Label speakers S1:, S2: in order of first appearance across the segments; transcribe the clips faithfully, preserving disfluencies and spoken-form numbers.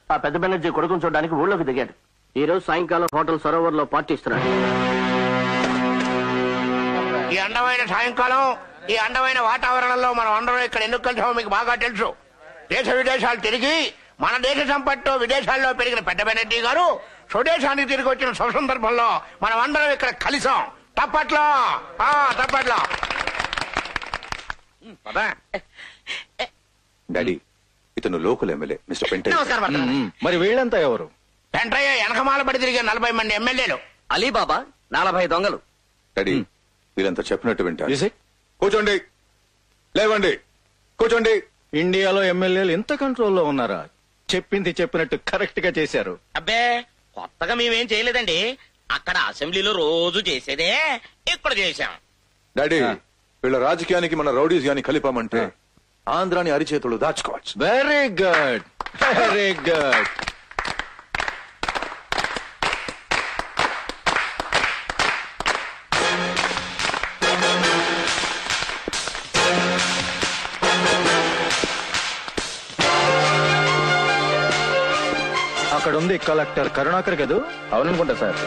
S1: ఆ పెద్ద బెనర్జీ కొడుకుని చూడడానికి ఊళ్ళోకి దిగాడు. ఈ రోజు సాయంకాలం హోటల్ సరోవర్ లో పార్టీ ఇస్తున్నాడు.
S2: ఈ అందమైన సాయంకాలం, ఈ అందమైన వాతావరణంలో మనం అందరం ఇక్కడ ఎందుకు కలిసామో మీకు బాగా తెలుసు. దేశ విదేశాలు తిరిగి మన దేశ సంపత్తో విదేశాల్లో పెరిగిన పెద్ద బెనర్జీ గారు స్వదేశానికి తిరిగి వచ్చిన శుభ సందర్భంలో మనం అందరం ఇక్కడ కలిసాం. తప్పట్లో తప్పట్లో
S3: డాడీ, ఇతను లోకల్ ఎమ్మెల్యే మిస్టర్ పెంటయ్య.
S4: మరి వీళ్ళంతా ఎవరు?
S2: పెంటయ్య వెనకమాల పడి తిరిగే నలభై మంది ఎమ్మెల్యేలు.
S1: అలీబాబా నలభై దొంగలు.
S3: డాడీ, వీళ్ళంతా చెప్పినట్టు వింటారు. కూర్చోండి, లేవండి, కూర్చోండి.
S4: ఇండియాలో ఎమ్మెల్యేలు ఎంత కంట్రోల్లో ఉన్నారా? చెప్పింది చెప్పినట్టు కరెక్ట్ గా చేశారు.
S5: అబ్బే, కొత్తగా మేమేం చేయలేదండి. అక్కడ అసెంబ్లీలో రోజు చేసేదే ఇక్కడ చేశాం.
S3: డాడీ, వీళ్ళ రాజకీయానికి మన రౌడీస్ కలిపామంటే ఆంధ్రాని అరిచేతులు దాచుకోవచ్చు.
S4: Very good, very good. అక్కడ ఉంది కలెక్టర్ కరుణాకర్ కదూ?
S1: అవుననుకుంటా sir.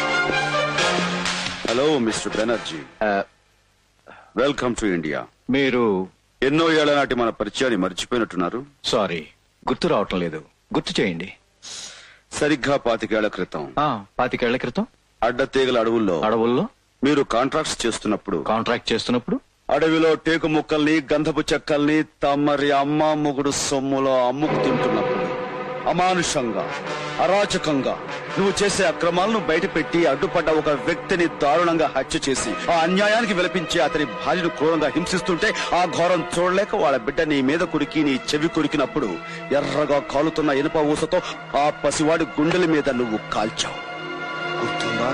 S6: Hello mister Banerjee, welcome to India.
S4: మీరు
S6: ఎన్నో ఏళ్ల నాటి మన పరిచయాన్ని మర్చిపోయినట్టున్నారు.
S4: సారీ, గుర్తు రావటం లేదు. గుర్తు చేయండి.
S6: సరిగ్గా పాతికేళ్ల క్రితం
S4: పాతికేళ్ల క్రితం
S6: అడ్డతీగల అడవుల్లో
S4: అడవుల్లో
S6: మీరు కాంట్రాక్ట్స్ చేస్తున్నప్పుడు
S4: కాంట్రాక్ట్ చేస్తున్నప్పుడు
S6: అడవిలో టేకు ముక్కల్ని గంధపు చెక్కల్ని తమరి అమ్మ మొగుడు సొమ్ములో అమ్ముకుతుంటున్నప్పుడు అమానుషంగా అరాచకంగా నువ్వు చేసే అక్రమాలను బయటపెట్టి అడ్డుపడ్డ ఒక వ్యక్తిని దారుణంగా హత్య చేసి ఆ అన్యాయానికి విలపించి అతని భార్యను క్రూరంగా హింసిస్తుంటే ఆ ఘోరం చూడలేక వాళ్ళ బిడ్డ నీ మీద కురికి నీ చెవి కురికినప్పుడు ఎర్రగా కాలుతున్న ఇనుప ఊసతో ఆ పసివాడి గుండెల మీద నువ్వు కాల్చావు. గుర్తుందా?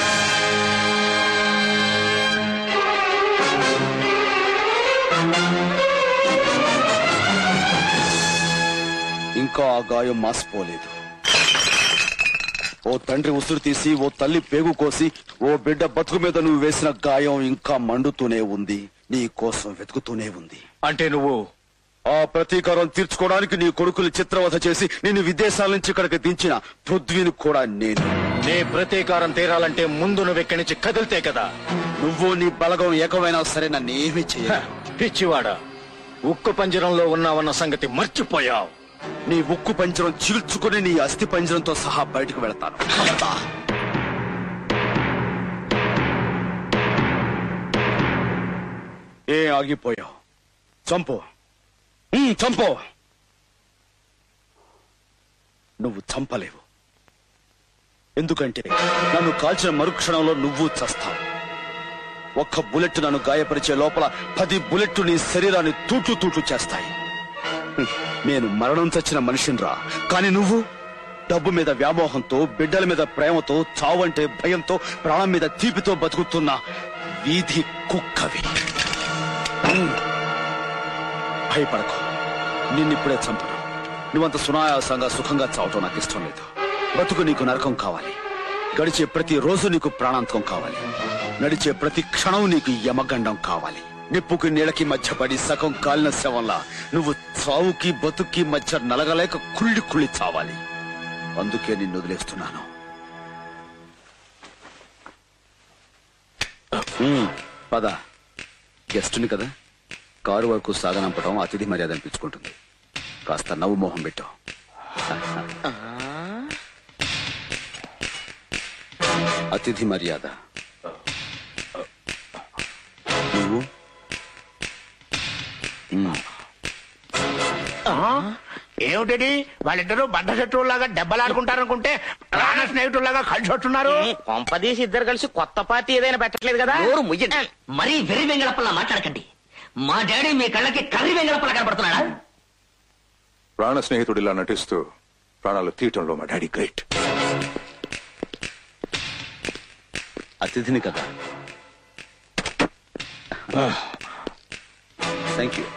S6: ఇంకా ఆ గాయం మాసిపోలేదు. ఓ తండ్రి ఉసురు తీసి ఓ తల్లి పేగు కోసి ఓ బిడ్డ బతుకు మీద నువ్వు వేసిన గాయం ఇంకా మండుతూనే ఉంది, నీ కోసం వెతుకుతూనే ఉంది.
S4: అంటే నువ్వు
S6: ఆ ప్రతీకారం తీర్చుకోవడానికి నీ కొడుకులు చిత్రవధ చేసి నిన్ను విదేశాల నుంచి ఇక్కడికి దించిన పృథ్వీని కూడా నేను.
S4: నీ ప్రతీకారం తీరాలంటే ముందు నువ్వు ఇక్కడి నుంచి కదిలితే కదా.
S6: నువ్వు నీ బలగం ఏకమైనా సరే నన్ను ఏమీ చేయ.
S4: పిచ్చివాడా, ఉక్కు పంజరంలో ఉన్నావన్న సంగతి మర్చిపోయావు.
S6: నీ ఉక్కు పంజరం చీల్చుకుని నీ అస్థి పంజరంతో సహా బయటకు వెళతాను. ఏ ఆగిపోయావు? చంపో, చంపో. నువ్వు చంపలేవు, ఎందుకంటే నన్ను కాల్చిన మరుక్షణంలో నువ్వు చస్తావు. ఒక్క బుల్లెట్ నన్ను గాయపరిచే లోపల పది బుల్లెట్లు నీ శరీరాన్ని తూట్లు తూట్లు చేస్తాయి. నేను మరణం చచ్చిన మనిషినిరా, కానీ నువ్వు డబ్బు మీద వ్యామోహంతో, బిడ్డల మీద ప్రేమతో, చావంటే భయంతో, ప్రాణం మీద తీపితో బతుకుతున్న వీధి కుక్కవి. భయపడకు, నిన్నిప్పుడే చంపను. నువ్వంత సునాయాసంగా సుఖంగా చావటం నాకు ఇష్టం లేదు. బతుకు నీకు నరకం కావాలి, గడిచే ప్రతి రోజు నీకు ప్రాణాంతకం కావాలి, నడిచే ప్రతి క్షణం నీకు యమగండం కావాలి. నిప్పుకి నీళ్ళకి మధ్య పడి సగం కాలిన శవంలా నువ్వు చావుకి బతుక్కి మధ్య నలగలేక కుళ్ళి కుళ్ళి చావాలి. అందుకే నిన్ను వదిలేస్తున్నాను. పద, గెస్టుని కదా, కారు వరకు సాగనంపడం అతిథి మర్యాద అనిపించుకుంటుంది. కాస్త నవ్వు మోహం పెట్టు. అతిథి మర్యాద. నువ్వు
S2: ఏమిటి వాళ్ళిద్దరూ బద్ద శత్రువులాగా దెబ్బలాడుకుంటారనుకుంటే ప్రాణ స్నేహితుల్లాగా కలిసి వస్తున్నారు.
S5: కొంపదీసి ఇద్దరు కలిసి కొత్త పార్టీ ఏదైనా పెట్టట్లేదు కదా.
S1: మరీ వెర్రి వెంగళప్పలా మాట్లాడకండి. మా డాడీ మీ కళ్ళకి కర్రీ వెంగళప్పలా కనపడుతున్నాడా?
S3: ప్రాణ స్నేహితుడిలా నటిస్తూ ప్రాణాలు తీయటంలో మా డాడీ గ్రేట్.
S6: అతిథిని కదా. Thank you.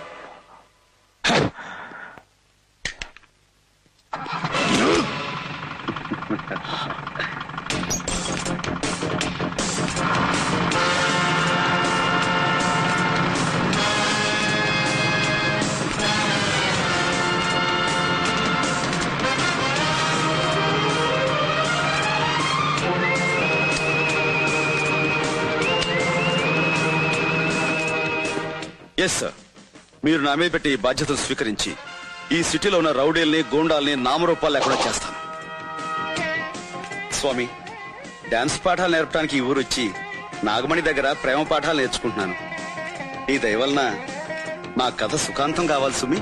S6: Yes sir. మీరు నా మీద పెట్టి ఈ బాధ్యతలు స్వీకరించి ఈ సిటీలో ఉన్న రౌడీల్ని గూండాల్ని నామరూపాలు లేకుండా చేస్తాను. స్వామి, డాన్స్ పాఠాలు నేర్పడానికి ఈ ఊరు వచ్చి నాగమణి దగ్గర ప్రేమ పాఠాలు నేర్చుకుంటున్నాను. ఈ దయ వలన నా కథ సుఖాంతం కావాలి సుమి.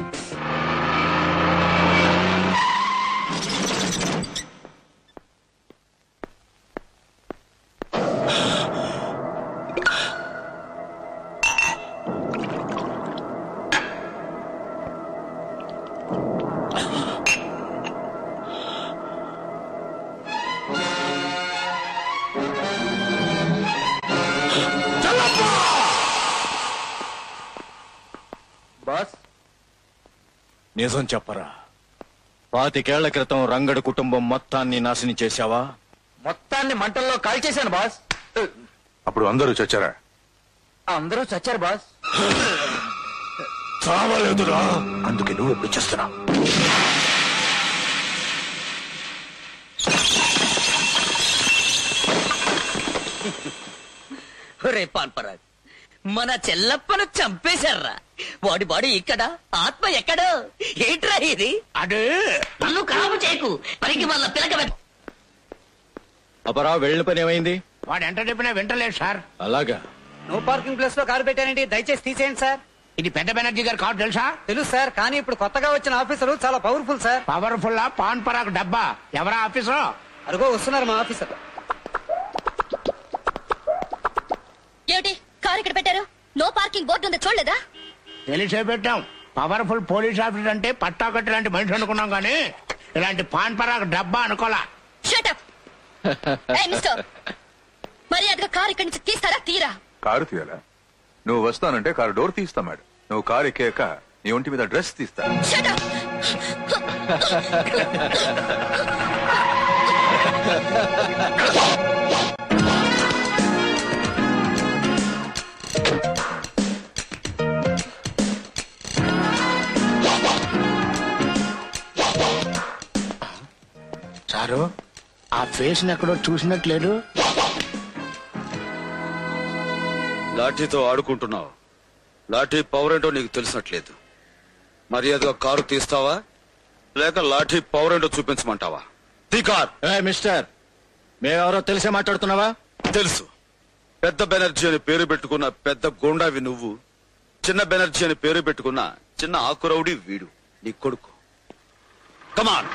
S4: బాస్, నిజం చెప్పరా, పాతికేళ్ల క్రితం రంగడు కుటుంబం మొత్తాన్ని నాశనం చేశావా?
S7: మొత్తాన్ని మంటల్లో కాల్చేశాను బాస్.
S3: అప్పుడు అందరూ చచ్చారా?
S7: అందరూ చచ్చారు బాస్.
S3: చావలేదురా, అందుకే నువ్వు ఎప్పుడు చేస్తున్నావు?
S1: రే పాన్పరాగ్, మన చెల్లప్పను చంపేశారా? వాడి బాడీ ఇక్కడ, ఆత్మ ఎక్కడో. ఏంట్రా ఇది?
S2: అదే
S1: నన్ను కాపు చేయకు, పనికి వాళ్ళ పిలక.
S4: అపరా, వెళ్ళిన పని ఏమైంది?
S2: వాడు ఎంత చెప్పినా వింటలేదు సార్.
S4: అలాగా?
S7: నో పార్కింగ్ ప్లేస్ లో కారు పెట్టానండి, దయచేసి తీసేయండి సార్.
S2: ఇది పెద్ద బెనర్జీ గారి కారు తెలుసా?
S7: తెలుసు సార్, కానీ ఇప్పుడు కొత్తగా వచ్చిన ఆఫీసర్ చాలా powerful sir.
S2: Powerful Pan Parag డబ్బా. ఎవరా ఆఫీసర్?
S7: అరుగో వస్తున్నారు మా ఆఫీసర్.
S8: ఏమిటి కారు ఇక్కడ పెట్టారు? నో పార్కింగ్ బోర్డు ఉందో చూడలేదా?
S2: తెలిసే పెట్టాం. పవర్ఫుల్ పోలీస్ ఆఫీసర్ అంటే పట్టాకట్టి లాంటి మనిషి అనుకున్నాం కానీ ఇలాంటి పాన్ పరాక్ డబ్బా అనుకోలా.
S8: Shut up. ఏయ్ మిస్టర్, మర్యాదగా కారు ఇక్కడి నుంచి తీస్తారా? తీరా.
S3: కారు తీయాలా? నువ్వు వస్తానంటే కారు డోర్ తీస్తా మేడం. నువ్వు కారు ఎక్కాక నీ ఒంటి మీద డ్రెస్ తీస్తా.
S8: Shut up.
S2: సారు, ఆ ఫేస్ ఎక్కడో చూసినట్లేదు.
S6: లాఠీతో ఆడుకుంటున్నావు. లాఠీ పవర్ ఏంటో నీకు తెలిసినట్లేదు. మర్యాదగా కారు తీస్తావా లేక లాఠీ పవర్ ఏంటో చూపించమంటావా? తీ కార్.
S4: ఏ మిస్టర్, మేమెవరో తెలిసే మాట్లాడుతున్నావా?
S6: తెలుసు. పెద్ద బెనర్జీ అని పేరు పెట్టుకున్న పెద్ద గోండావి నువ్వు, చిన్న బెనర్జీ అని పేరు పెట్టుకున్న చిన్న ఆకురౌడి వీడు, నీ కొడుకు. కమాన్.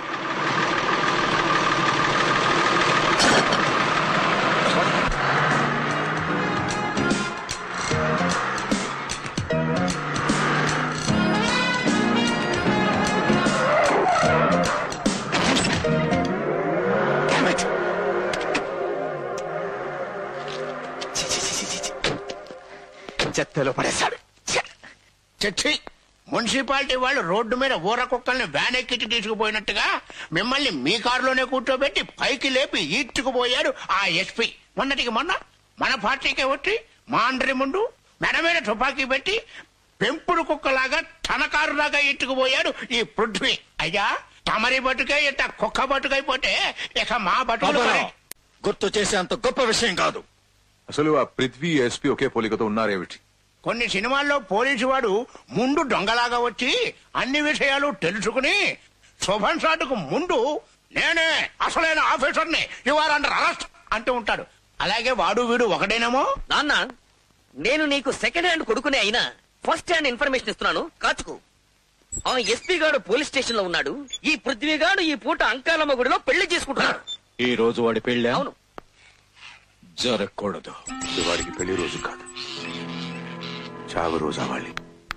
S2: చెత్తలో పడేశాడు. చచ్చి, మున్సిపాలిటీ వాళ్ళు రోడ్డు మీద ఊర కుక్కల్ని వ్యాన్ ఎక్కించి తీసుకుపోయినట్టుగా మిమ్మల్ని మీ కారులోనే కూర్చోబెట్టి పైకి లేపి ఈడ్చుకుపోయాడు ఆ ఎస్పీ. మొన్నటికి మొన్న మన పార్టీకే వచ్చి మాండ్రి ముందు మెడ మీద తుపాకీ పెట్టి పెంపుడు కుక్కలాగా తన కారులాగా ఈడ్చుకుపోయాడు ఈ పృథ్వీ. అయ్యా, తమరి బతుకే ఇంత కుక్క బతుకైపోతే ఇక మా బతుకు
S4: గుర్తు చేసే అంత గొప్ప విషయం కాదు.
S3: అసలు ఆ పృథ్వీ ఎస్పీ ఒకే పోలికతో ఉన్నారేమిటి?
S2: కొన్ని సినిమాల్లో పోలీసు వాడు ముందు దొంగలాగా వచ్చి అన్ని విషయాలు తెలుసుకుని శుభం షాటుకు ముందు నేనే అసలైన ఆఫీసర్ని, యు ఆర్ అండర్ అరెస్ట్ అంటూ ఉంటాడు. అలాగే వాడు వీడు ఒకడేనేమో.
S1: నాన్న, నేను నీకు సెకండ్ హ్యాండ్ కొడుకునే అయినా ఫస్ట్ హ్యాండ్ ఇన్ఫర్మేషన్ ఇస్తున్నాను, కాచుకో. ఆ ఎస్పీ గారు పోలీస్ స్టేషన్ లో ఉన్నాడు. ఈ పృథ్వీ గారు ఈ పూట అంకాలమ్మ గుడిలో పెళ్లి చేసుకుంటున్నాడు.
S4: ఈ రోజు వాడి పెళ్ళి
S1: అవును.
S4: జరగకూడదు.
S3: ఇది వాడికి పెళ్లి రోజు కాదు, చావు రోజు అవ్వాలి.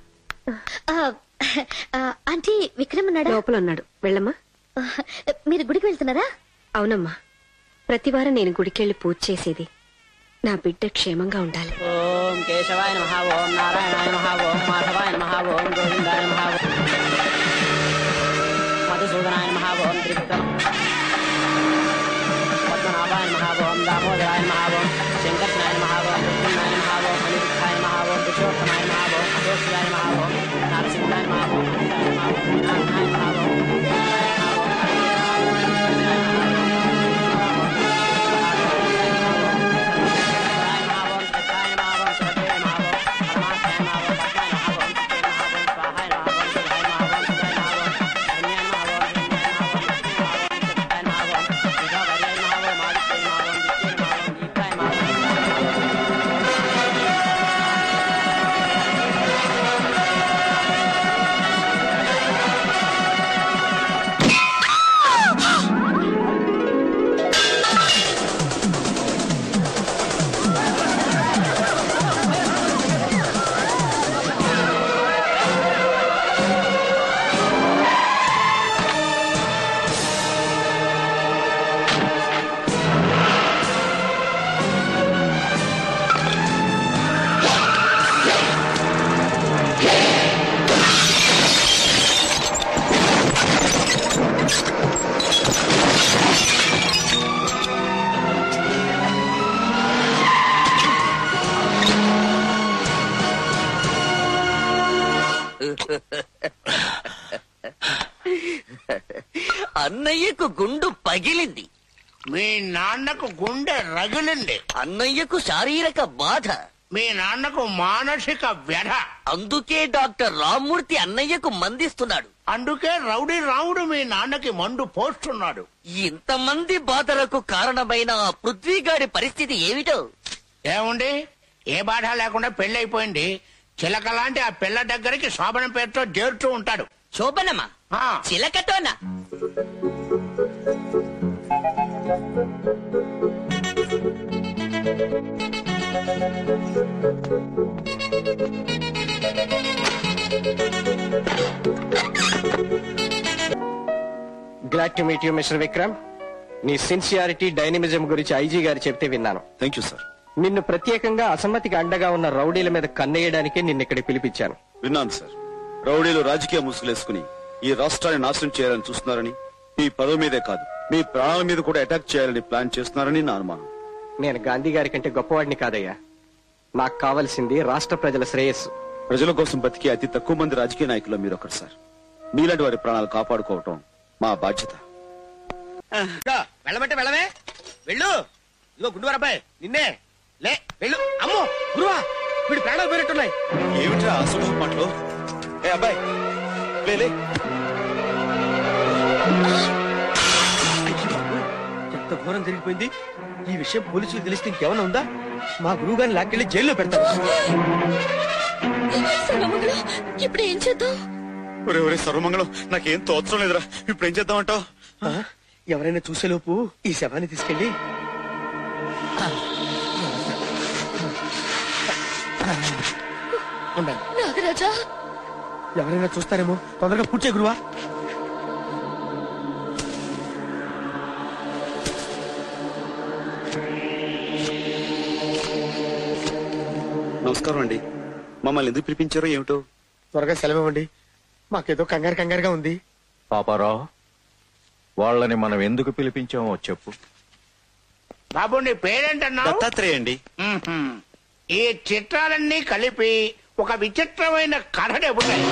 S8: ఆంటీ, విక్రమ్ ఉన్నాడా?
S9: లోపల ఉన్నాడు. వెళ్ళమ్మా.
S8: మీరు గుడికి వెళ్తున్నారా?
S9: అవునమ్మా, ప్రతివారం నేను గుడికెళ్ళి పూజ చేసేది నా బిడ్డ క్షేమంగా ఉండాలి.
S7: ఓం కేశవాయ నమః, ఓం నారాయణాయ నమః, ఓం మాధవాయ నమః, ఓం గోవిందాయ నమః, మధుసూదనాయ నమః, ఓం త్రివిక్రమ పద్మనాభాయ నమః, ఓం దామోదరాయ నమః, ఓం శంకర్షణాయ నమః, ఓం రుద్రనాయ నమః, ఓం అనిరుద్ధాయ నమః, ఓం పురుషోత్తమాయ నమః, ఓం అదోషాయ నమః, ఓం నరసింహాయ నమః, ఓం అనంతాయ నమః, ఓం వినాయకాయ నమః, ఓం
S1: అన్నయ్యకు గుండు పగిలింది.
S2: మీ నాన్నకు గుండె రగిలింది.
S1: అన్నయ్యకు శారీరక బాధ.
S2: మీ నాన్నకు మానసిక వ్యధ.
S1: అందుకే డాక్టర్ రామ్మూర్తి అన్నయ్యకు మందిస్తున్నాడు.
S2: అందుకే రౌడీ రాముడు మీ నాన్నకి మందు పోస్తున్నాడు.
S1: ఇంతమంది బాధలకు కారణమైన ఆ పృథ్వీగాడి పరిస్థితి ఏమిటో?
S2: ఏముంది, ఏ బాధ లేకుండా పెళ్ళైపోయింది. చిలక లాంటి ఆ పిల్ల దగ్గరికి శోభనం పేరుతో చేరుతూ ఉంటాడు.
S1: శోభనమా?
S2: ఆ.
S1: చిలకతోనా?
S10: Glad to meet you mister Vikram. నీ సిన్సియారిటీ, డైనమిజం గురించి ఐజీ గారు చెప్తే విన్నాను.
S6: Thank you sir.
S10: నిన్ను ప్రత్యేకంగా అసమ్మతికి అండగా ఉన్న రౌడీల మీద కన్నేయడానికే నిన్న ఇక్కడ పిలిపించాను.
S6: విన్నాను సార్. రౌడీలు రాజకీయ ముసుగులేసుకుని ఈ రాష్ట్రాన్ని నాశనం చేయాలని చూస్తున్నారని, మీ పదవి మీదే కాదు మీ ప్రాణాల మీద కూడా అటాక్ చేయాలని ప్లాన్ చేస్తున్నారని నా అనుమానం.
S10: నేను గాంధీ గారి కంటే గొప్పవాడిని కాదయ్యా. నాకు కావలసింది రాష్ట్ర ప్రజల శ్రేయస్సు.
S6: ప్రజల కోసం బతికే అతి తక్కువ మంది రాజకీయ నాయకులు మీరు ఒకరు సార్. మీలాంటి వారి ప్రాణాలు కాపాడుకోవటం మా బాధ్యత.
S5: వెళ్ళమంటే వెళ్ళవే, వెళ్ళు. ఇదిగో గుండువారు అబ్బాయి, నిన్నే లే వెళ్ళు. అమ్మో గురువా, వీడి ప్రాణాలు పోయినట్టున్నాయి.
S6: ఏమిట్రా అసలు మాటలు? ఏ అబ్బాయి లే లే.
S5: ఎంత ఘోరం జరిగిపోయింది. ఈ విషయం పోలీసులు తెలిస్తే ఇంకేమైనా ఉందా? మా గురువు గారిని లాక్కెళ్ళి జైల్లో పెడతారు.
S8: ఇప్పుడు ఏం చేద్దాం?
S6: ఒరే ఒరే సర్వమంగళం, నాకేం తోచడం లేదురా. ఇప్పుడు ఏం చేద్దామంటావు?
S5: ఎవరైనా చూసేలోపు ఈ శవాన్ని తీసుకెళ్ళి
S8: నాగరాజా,
S5: ఎవరైనా చూస్తారేమో, తొందరగా పూర్చే గురువా.
S6: నమస్కారం అండి. మమ్మల్ని ఎందుకు పిలిపించారో ఏమిటో?
S5: త్వరగా సెలవివ్వండి, మాకేదో కంగారు కంగారుగా ఉంది.
S4: పాపారావు, వాళ్ళని మనం ఎందుకు పిలిపించామో చెప్పు.
S2: బాబు నీ పేరేంటన్నా?
S6: దత్తాత్రేయ అండి.
S2: ఈ చిత్రాలన్నీ కలిపి ఒక విచిత్రమైన కథ చెబుతాయి.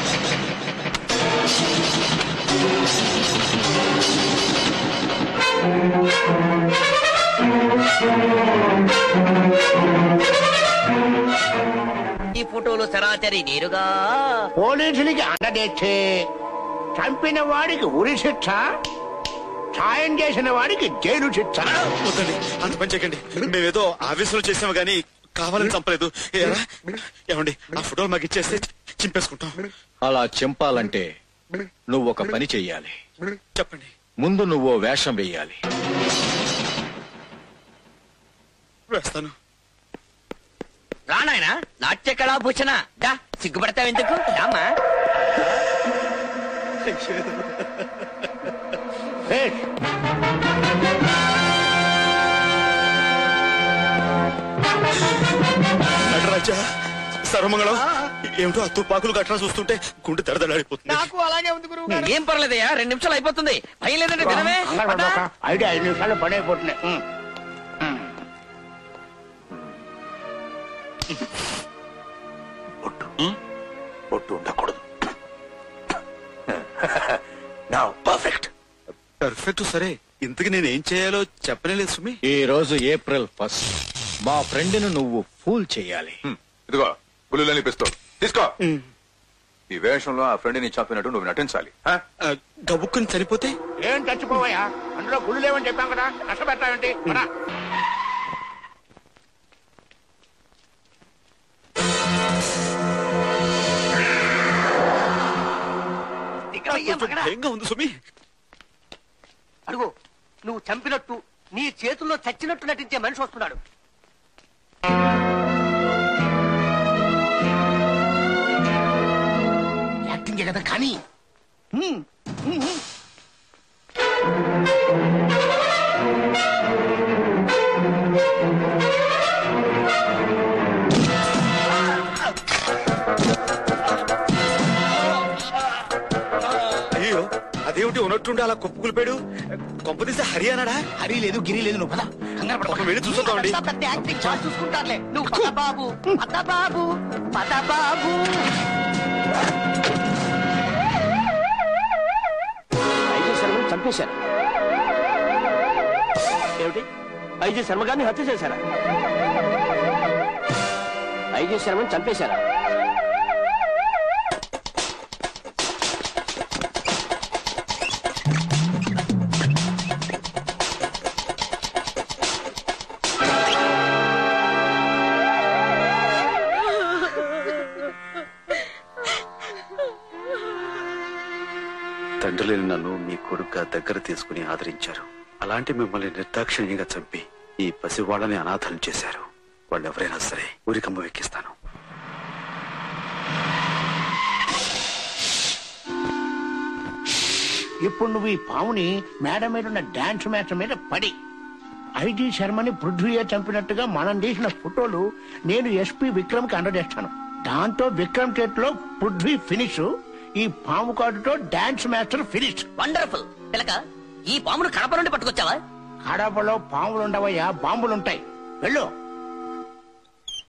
S1: ఈ ఫోటోలో సరాచరి నేరుగా
S2: పోలీసులకి అండదెచ్చి చంపిన వాడికి ఉరి శిక్ష, సాయం చేసిన వాడికి జైలు శిక్ష.
S6: వద్దండి, అంత పని చేయకండి. మేమేదో ఆవేశంలో చేసాము గానీ కావాలని చంపలేదు. ఏరా, ఏమండి ఆ ఫోటోలు మాకు ఇచ్చేస్తే చింపేసుకుంటాం.
S4: అలా చింపాలంటే నువ్వు ఒక పని చెయ్యాలి.
S6: చెప్పండి.
S4: ముందు నువ్వు వేషం వెయ్యాలి.
S6: వేస్తాను.
S1: రానాయనా నాట్య కళాభూషణ. డా సిగ్గుపడతావెందుకు? రామా.
S6: నటరాజా, సర్వమంగళం, ఏమిటో ఆ తుపాకులు గట్రా చూస్తుంటే గుండె దడదడాడిపోతుంది.
S5: నాకు అలాగే ఉంది గురువు గారు.
S1: ఏం పర్లేదయ్యా, రెండు నిమిషాలు అయిపోతుంది. భయం లేదంటే దినమే.
S2: ఐదు ఐదు నిమిషాలు పని అయిపోతున్నాయి.
S3: ఒట్టు ఉండకూడదు. నా పర్ఫెక్ట్
S6: పర్ఫెక్ట్. సరే, ఇంతకు నేను ఏం చేయాలో చెప్పలేదు సుమి.
S4: ఈ రోజు ఏప్రిల్ ఫస్ట్ మా ఫ్రెండ్ ను నువ్వు ఫూల్ చెయ్యాలి.
S3: ఇదిగో గుళ్ళు పిస్తోల్ తీసుకో. ఈ వేషంలో ఆ ఫ్రెండ్ ని చంపినట్టు నువ్వు నటించాలి.
S6: గబుక్కుని చనిపోతే
S2: ఏం చచ్చిపోవయ్యా, అందులో గుళ్ళు లేవని చెప్పాం కదా, కష్టపెడతావేంటి?
S6: భయంగా ఉంది సుమి.
S1: అడుగు, నువ్వు చంపినట్టు నీ చేతుల్లో చచ్చినట్టు నటించే మనిషి వస్తున్నాడు.
S2: యాక్టింగ్ కదా కానీ.
S6: అయ్యో, అదేమిటి ఉన్నట్టుండి అలా కొప్పు కులిపాడు? కొంప తీస్తే హరి అన్నాడా?
S2: హరి లేదు, గిరి లేదు. నువ్వు పద, కంగారు పడకు.
S6: వెళ్ళి చూసొద్దామండి.
S1: పెద్ద యాక్టింగ్ చాలా చూసుకుంటారులే. నువ్వు పద బాబు, పద బాబు, పద బాబు.
S10: ఐజీ సర్వం చంపేశారు. ఏమిటి, ఐజీ శర్మ గారిని హత్య చేశారా? ఐజీ శర్మని చంపేశారా?
S6: తండ్రి లేని నన్ను మీ కొడుకుగా దగ్గర తీసుకుని ఆదరించారు. అలాంటి మిమ్మల్ని నిర్దాక్షిణ్యంగా చంపి ఈ పసివాళ్ళని అనాథలు చేశారు. వాళ్ళు ఎవరైనా సరే ఊరికమ్మ ఎక్కిస్తాను.
S2: ఇప్పుడు నువ్వు ఈ పాముని మేడ మీద ఉన్న డాన్స్ మ్యాచ్ మీద పడి ఐజీ శర్మని పృథ్వీయే చంపినట్టుగా మనం తీసిన ఫోటోలు నేను ఎస్పీ విక్రమ్ కి అందజేస్తాను. దాంతో విక్రమ్ చేతిలో పృథ్వీ ఫినిష్, ఈ పాము కాటుతో డాన్స్ మాస్టర్ ఫినిష్.
S1: వండర్ఫుల్. పిలక, ఈ పామును కడప నుండి పట్టుకొచ్చావా?
S2: కడపలో పాములుండవయ్యా, బాంబులుంటాయి. వెళ్ళు.